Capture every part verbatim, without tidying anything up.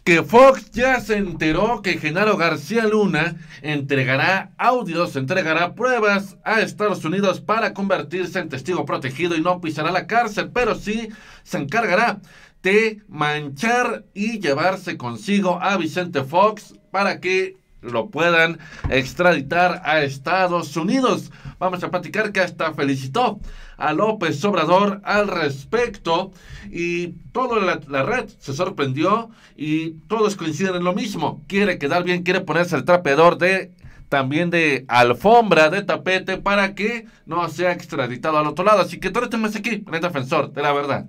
que Fox ya se enteró que Genaro García Luna entregará audios, entregará pruebas a Estados Unidos para convertirse en testigo protegido y no pisará la cárcel, pero sí se encargará de manchar y llevarse consigo a Vicente Fox para que lo puedan extraditar a Estados Unidos. Vamos a platicar que hasta felicitó a López Obrador al respecto y toda la, la red se sorprendió y todos coinciden en lo mismo. Quiere quedar bien, quiere ponerse el trapeador de también de alfombra, de tapete, para que no sea extraditado al otro lado. Así que todo este mes aquí, en el Defensor de la Verdad.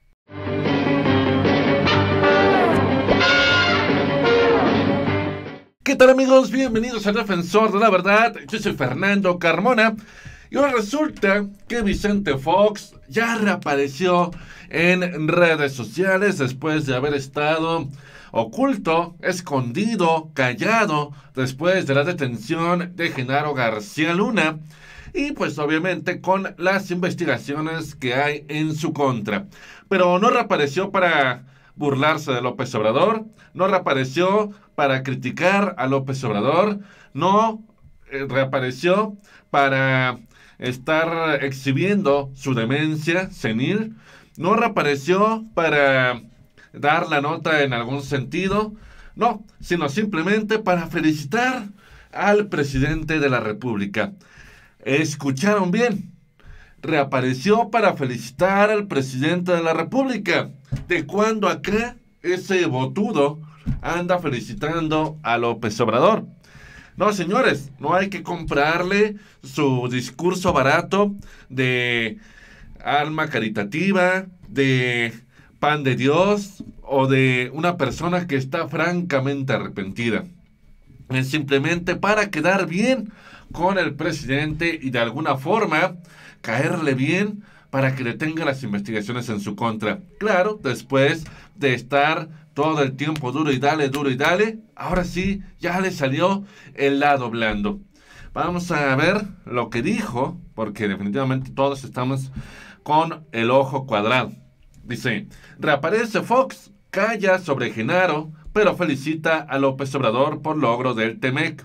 ¿Qué tal, amigos? Bienvenidos al Defensor de la Verdad. Yo soy Fernando Carmona. Y ahora resulta que Vicente Fox ya reapareció en redes sociales después de haber estado oculto, escondido, callado, después de la detención de Genaro García Luna. Y pues obviamente con las investigaciones que hay en su contra. Pero no reapareció para burlarse de López Obrador, no reapareció para criticar a López Obrador, no eh, reapareció para estar exhibiendo su demencia senil, no reapareció para dar la nota en algún sentido, no, sino simplemente para felicitar al presidente de la República. ¿Escucharon bien? Reapareció para felicitar al presidente de la República. ¿De cuándo acá ese botudo anda felicitando a López Obrador? No, señores, no hay que comprarle su discurso barato de alma caritativa, de pan de Dios o de una persona que está francamente arrepentida. Es simplemente para quedar bien con el presidente y de alguna forma caerle bien para que detenga las investigaciones en su contra. Claro, después de estar todo el tiempo duro y dale, duro y dale, ahora sí, ya le salió el lado blando. Vamos a ver lo que dijo, porque definitivamente todos estamos con el ojo cuadrado. Dice, reaparece Fox, calla sobre Genaro, pero felicita a López Obrador por logro del Temec.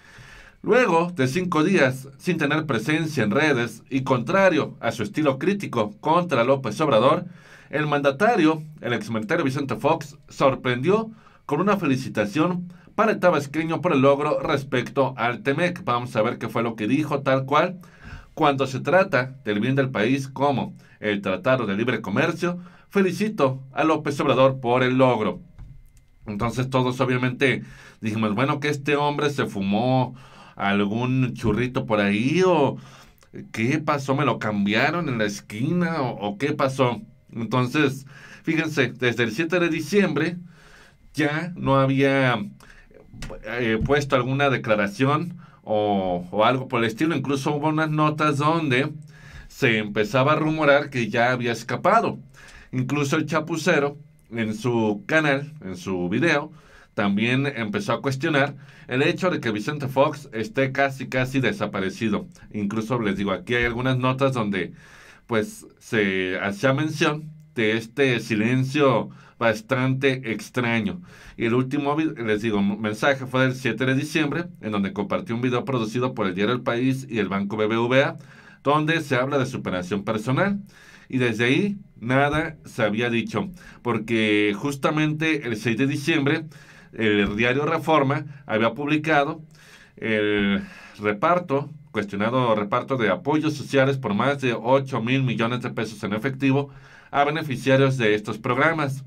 Luego de cinco días sin tener presencia en redes y contrario a su estilo crítico contra López Obrador, el mandatario, el exmandatario Vicente Fox, sorprendió con una felicitación para el tabasqueño por el logro respecto al Temec. Vamos a ver qué fue lo que dijo tal cual. Cuando se trata del bien del país como el Tratado de Libre Comercio, felicito a López Obrador por el logro. Entonces todos obviamente dijimos, bueno, que este hombre se fumó algún churrito por ahí o qué pasó, me lo cambiaron en la esquina o, o qué pasó. Entonces, fíjense, desde el siete de diciembre ya no había eh, puesto alguna declaración o, o algo por el estilo. Incluso hubo unas notas donde se empezaba a rumorar que ya había escapado. Incluso el Chapucero en su canal, en su video, también empezó a cuestionar el hecho de que Vicente Fox esté casi casi desaparecido. Incluso les digo, aquí hay algunas notas donde pues se hacía mención de este silencio bastante extraño. Y el último, les digo, mensaje fue del siete de diciembre, en donde compartió un video producido por el diario El País y el Banco B B V A, donde se habla de superación personal. Y desde ahí nada se había dicho, porque justamente el seis de diciembre el diario Reforma había publicado el reparto, cuestionado reparto de apoyos sociales por más de ocho mil millones de pesos en efectivo a beneficiarios de estos programas.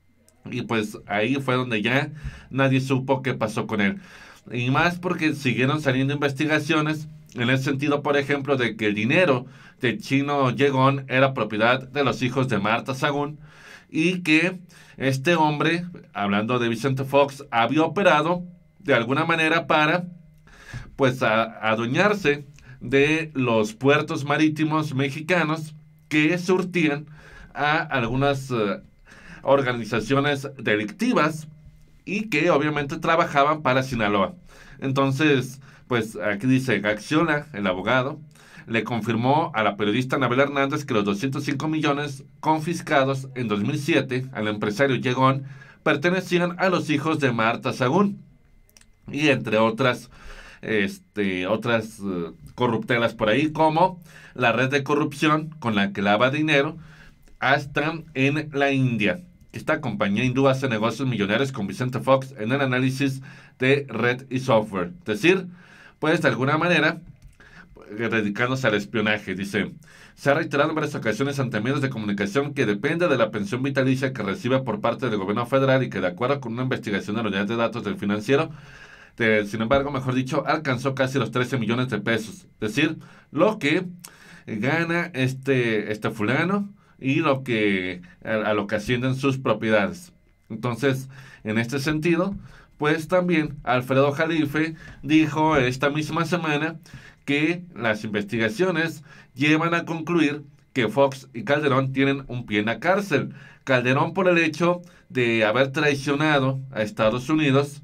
Y pues ahí fue donde ya nadie supo qué pasó con él. Y más porque siguieron saliendo investigaciones en el sentido, por ejemplo, de que el dinero de Chino Llegón era propiedad de los hijos de Marta Sagún y que este hombre, hablando de Vicente Fox, había operado de alguna manera para pues a, adueñarse de los puertos marítimos mexicanos que surtían a algunas uh, organizaciones delictivas y que obviamente trabajaban para Sinaloa. Entonces, pues aquí dice, Gaxiola, el abogado, le confirmó a la periodista Anabel Hernández que los doscientos cinco millones confiscados en dos mil siete al empresario Llegón pertenecían a los hijos de Marta Sagún, y entre otras, este, otras uh, corruptelas por ahí, como la red de corrupción con la que lava dinero hasta en la India. Esta compañía hindú hace negocios millonarios con Vicente Fox en el análisis de red y software. Es decir, pues de alguna manera, dedicándose al espionaje. Dice, se ha reiterado en varias ocasiones ante medios de comunicación que depende de la pensión vitalicia que recibe por parte del gobierno federal y que de acuerdo con una investigación de la unidad de datos del financiero, de, sin embargo, mejor dicho, alcanzó casi los trece millones de pesos. Es decir, lo que gana este, este fulano y lo que a, a lo que ascienden sus propiedades. Entonces, en este sentido, pues también Alfredo Jalife dijo esta misma semana que las investigaciones llevan a concluir que Fox y Calderón tienen un pie en la cárcel. Calderón por el hecho de haber traicionado a Estados Unidos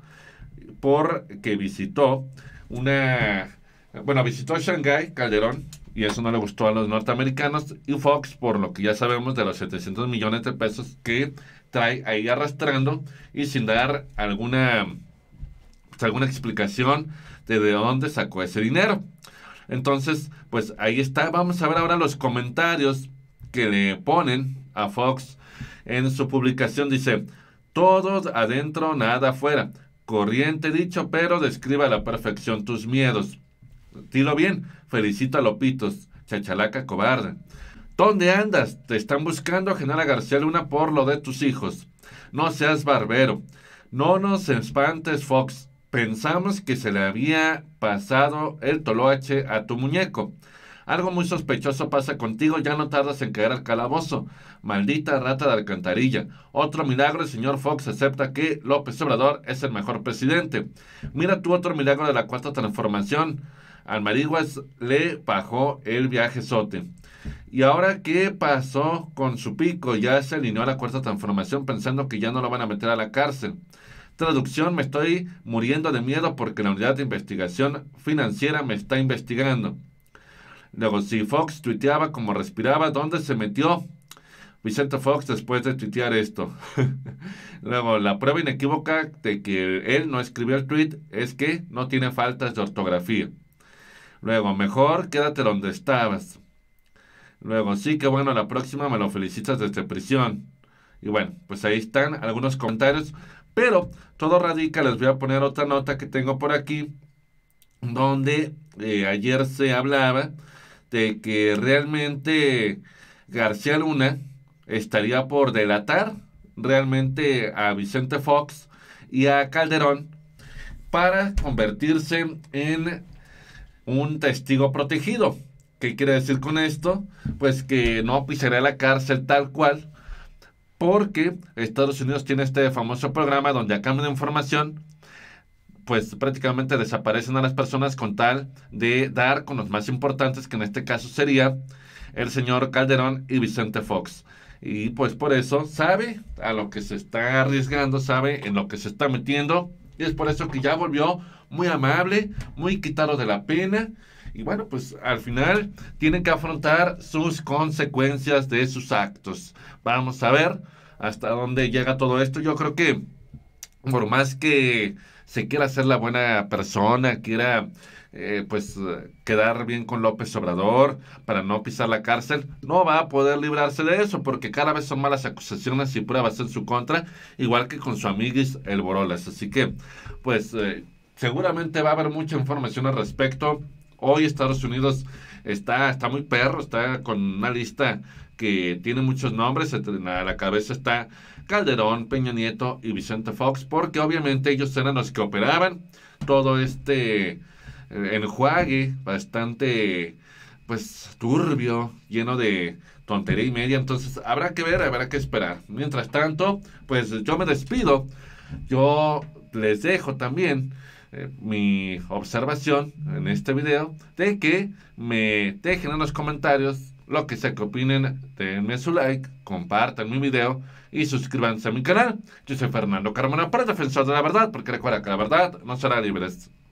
porque visitó una... Bueno, visitó Shanghái, Calderón, y eso no le gustó a los norteamericanos, y Fox, por lo que ya sabemos de los setecientos millones de pesos que trae ahí arrastrando, y sin dar alguna, pues, alguna explicación de de dónde sacó ese dinero. Entonces, pues ahí está. Vamos a ver ahora los comentarios que le ponen a Fox en su publicación. Dice, todo adentro, nada afuera. Corriente dicho, pero describe a la perfección tus miedos. Dilo bien, felicita a Lopitos, chachalaca cobarde. ¿Dónde andas? Te están buscando, Genara García Luna, por lo de tus hijos. No seas barbero. No nos espantes, Fox. Pensamos que se le había pasado el toloache a tu muñeco. Algo muy sospechoso pasa contigo, ya no tardas en caer al calabozo. Maldita rata de alcantarilla. Otro milagro, el señor Fox acepta que López Obrador es el mejor presidente. Mira tú otro milagro de la cuarta transformación. Al Marihuas le bajó el viajezote. ¿Y ahora qué pasó con su pico? Ya se alineó a la cuarta transformación pensando que ya no lo van a meter a la cárcel. Traducción, me estoy muriendo de miedo porque la unidad de investigación financiera me está investigando. Luego, si Fox tuiteaba como respiraba, ¿dónde se metió Vicente Fox después de tuitear esto? Luego, la prueba inequívoca de que él no escribió el tweet es que no tiene faltas de ortografía. Luego, mejor quédate donde estabas. Luego, sí, que bueno, la próxima me lo felicitas desde prisión. Y bueno, pues ahí están algunos comentarios. Pero todo radica, les voy a poner otra nota que tengo por aquí, donde eh, ayer se hablaba de que realmente García Luna estaría por delatar realmente a Vicente Fox y a Calderón para convertirse en un testigo protegido. ¿Qué quiere decir con esto? Pues que no pisará la cárcel tal cual, porque Estados Unidos tiene este famoso programa donde a cambio de información, pues prácticamente desaparecen a las personas con tal de dar con los más importantes, que en este caso sería el señor Calderón y Vicente Fox. Y pues por eso sabe a lo que se está arriesgando, sabe en lo que se está metiendo, y es por eso que ya volvió muy amable, muy quitado de la pena. Y bueno, pues al final tienen que afrontar sus consecuencias de sus actos. Vamos a ver hasta dónde llega todo esto. Yo creo que por más que se quiera ser la buena persona, quiera eh, pues quedar bien con López Obrador para no pisar la cárcel, no va a poder librarse de eso, porque cada vez son malas acusaciones y pruebas en su contra, igual que con su amiguis el Borolas. Así que pues eh, seguramente va a haber mucha información al respecto. Hoy Estados Unidos está, está muy perro, está con una lista que tiene muchos nombres. A la cabeza está Calderón, Peña Nieto y Vicente Fox, porque obviamente ellos eran los que operaban todo este eh, enjuague bastante pues turbio, lleno de tontería y media. Entonces habrá que ver, habrá que esperar. Mientras tanto, pues yo me despido. Yo les dejo también Eh, mi observación en este video, de que me dejen en los comentarios lo que sea que opinen. Denme su like, compartan mi video y suscríbanse a mi canal. Yo soy Fernando Carmona, para Defensor de la Verdad, porque recuerda que la verdad no será libre.